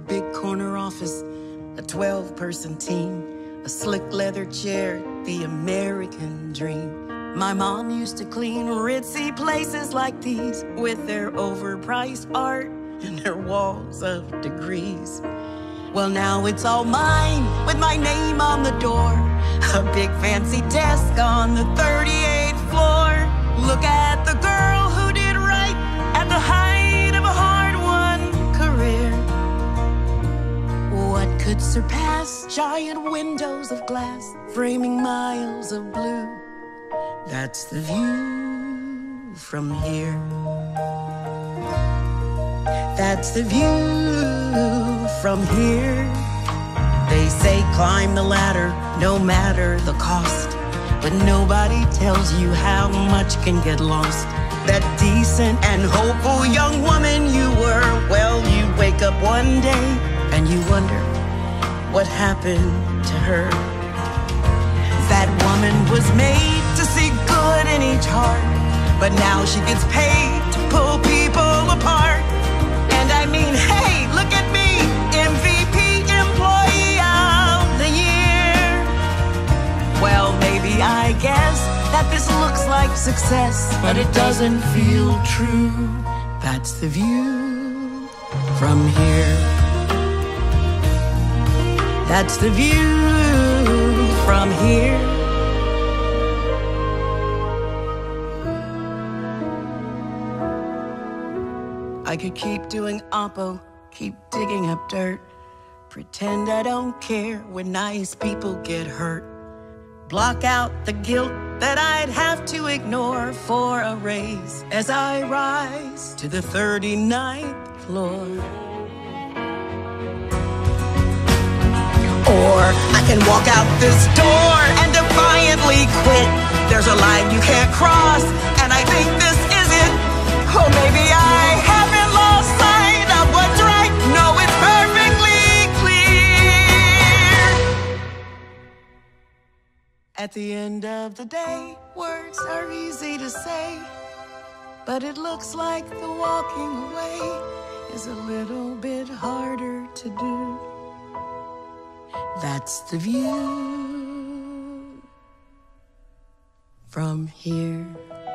big corner office, a 12-person team, a slick leather chair, the American dream. My mom used to clean ritzy places like these with their overpriced art and their walls of degrees. Well, now it's all mine with my name on the door, a big fancy desk on the 38th floor. Look at the girl who did right at the height of a hard-won career. What could surpass giant windows of glass framing miles of blue? That's the view from here. That's the view from here. They say climb the ladder, no matter the cost, but nobody tells you how much can get lost. That decent and hopeful young woman you were, well, you wake up one day and you wonder what happened to her. That woman was made to see good in each heart, but now she gets paid to pull people apart. And I mean, hey, look at me, MVP, Employee of the Year. Well, maybe I guess that this looks like success, but it doesn't feel true. That's the view from here. That's the view from here. I could keep doing oppo, keep digging up dirt, pretend I don't care when nice people get hurt, block out the guilt that I'd have to ignore for a raise as I rise to the 39th floor. Or I can walk out this door and defiantly quit. There's a line you can't cross, and I think this is it. Or maybe I haven't lost sight of what's right. No, it's perfectly clear. At the end of the day, words are easy to say, but it looks like the walking away is a little bit harder to do. That's the view from here.